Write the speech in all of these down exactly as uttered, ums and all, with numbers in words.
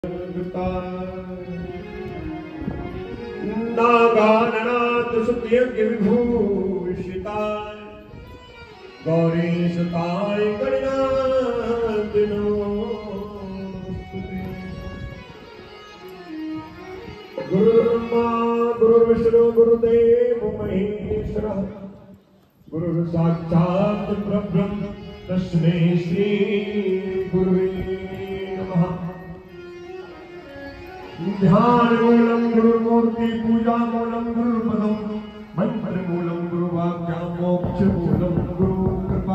नागाननाथ सुत्यज्ञ विभूषिताय गौरीशताय गणनाथ नमोस्तुते। गुरुर्ब्रह्मा गुरुर्विष्णु गुरुदेव महेश्वरः गुरुः साक्षात् परब्रह्म तस्मै श्री गुरुवे नमः। ध्यान मूलम गुरुमूर्ति पूजा मूलम गुरुपदम मंत्र मूलम गुरुवाक्या मोक्ष मूलम गुरु कृपा।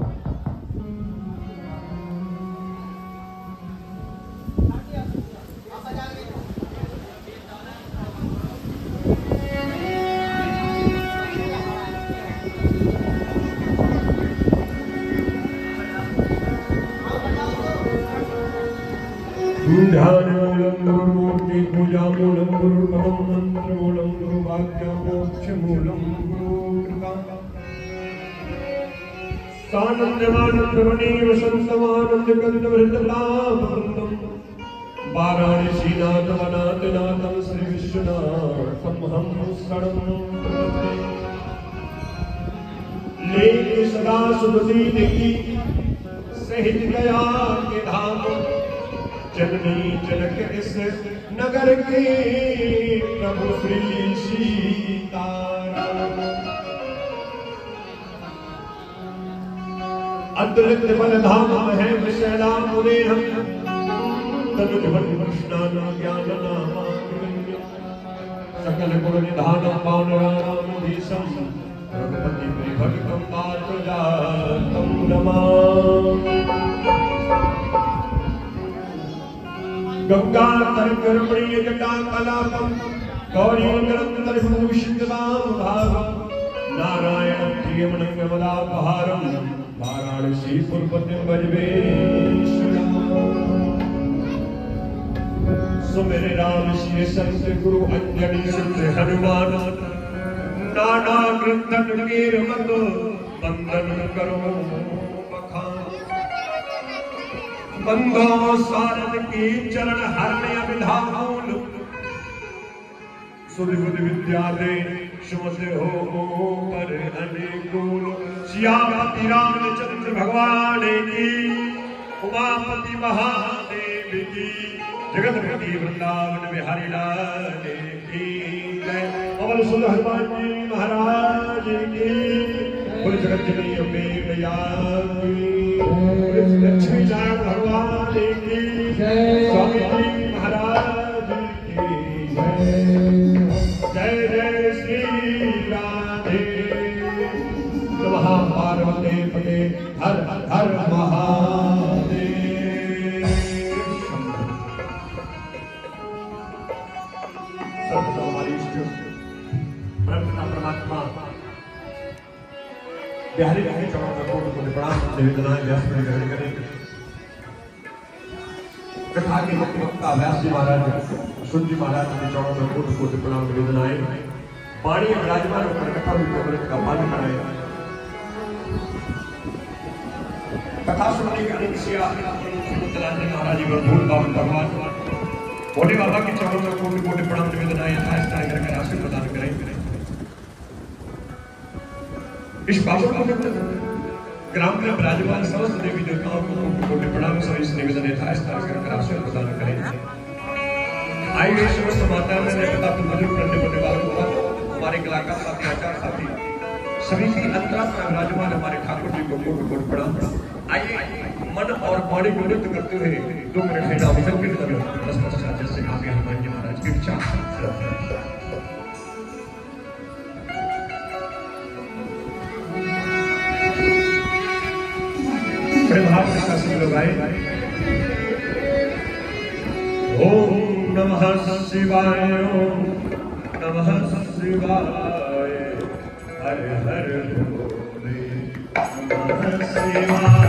ध्यान मूलम गुरुमूर्ति पूजा मूलम गुरुपदम मंत्र मूलम गुरुवाक्य मोक्ष मूलम गुरु कृपा। सानंदमानंदमणि वसंतमानंद कंद वृंदावनम वाराणसी नाथ वनाथ नाथम श्री विश्वनाथम हम शरणं प्रपद्ये। लेके सदा सुमति देखी सहित गया के धाम जननी जनक इस नगर के प्रभु श्री सीताराम। अद्भुत बल धाम है विशैला मुने हम तनुज बल कृष्णान ज्ञान नाम सकल गुण निधान पावन राम देशम रघुपति भगतम पात्रजातम नमामि। गंगा तरंग रमणीय जटा कलापम गौरी मंगलम विशुद्धवाम भावम नारायण प्रियमणं कमलापहारम वाराणसी पुरपतिं भजवेश्वरम्। सुमेरे राम श्री संत गुरु अंजनी सुत हनुमान नाना कृतन वीर मत बंदन करो बखान। बंदो सारद की चरण हरण्य विधान सुविबुध विद्या दे सुमते हो पर अनुकूल। सियापति रामचंद्र भगवान की उमापति महादेव की जगतपति वृंदावन बिहारी लाल की जय। अमर सुर हनुमान जी महाराज की बोल जगत जननी अम्बे मैया की लक्ष्मी नारायण भगवान की स्वामी जी महाराज की जय। जय जय श्री राधे नमः पार्वती पते हर हर महादेव। सर्वदा हमारी इष्ट परमात्मा बिहारी बिहारी चरण को प्रणाम निवेदनाएं व्यास में ग्रहण करें। कथा के मुख्य वक्ता व्यास जी महाराज सुन जी महाराज के चरणों में कोटि कोटि प्रणाम निवेदनाएं। वाणी विराजमान होकर कथा अमृत का पान कराए। कथा सुनने के अनेक से महाराज जी भूल बाबू भगवान भोले बाबा के चरणों में कोटि कोटि प्रणाम निवेदनाएं यथास्थान करके आशीर्वाद प्रदान करें। इस पावन पवित्र ग्राम में विराजमान समस्त देवी देवताओं को कोटि प्रणाम सभी इस निवेदन यथास्थान करके आशीर्वाद प्रदान करें। आइए समस्त माता ने कथा को मधुर करने वाले वालों को हमारे कलाकार साथी आचार्य साथी सभी की अंतरात्मा विराजमान हमारे ठाकुर जी को कोटि कोटि प्रणाम। आइए मन और वाणी को नृत्य करते हुए दो मिनट है नाम संकीर्तन दस पश्चात जैसे आगे हनुमान जी महाराज की इच्छा। ओम नमः शिवाय ओम नमः शिवाय हर हर भोले नमः शिवाय।